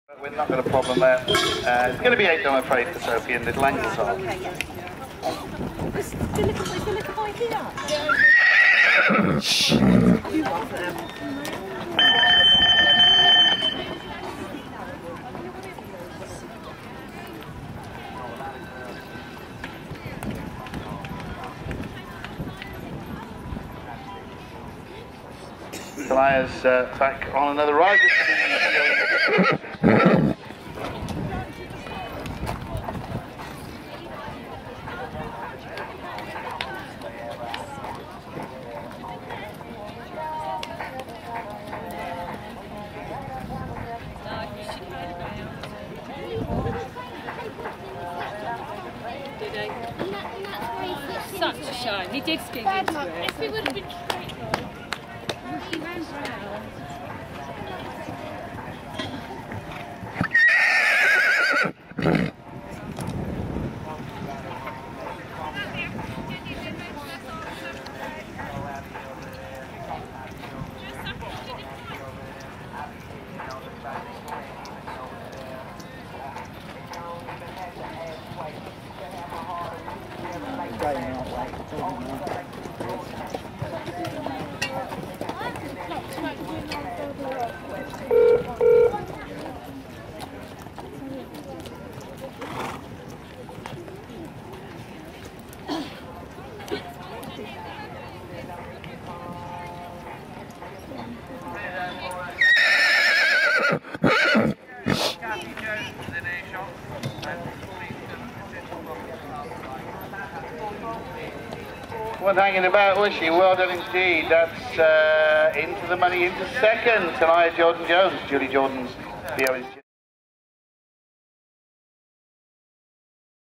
We're not got a problem there. It's going to be 8, I'm afraid, for Sophie, and little angles are. Okay, yeah. Is the little boy here? Shh. You want them? Tahnia's back on another ride. Such a shame. He did skin into it. If he would have been straight, he ran round. Wasn't hanging about, was she? Well done indeed. That's into the money, into second. Tahnia Jordan Jones. Julie Jordan's VO is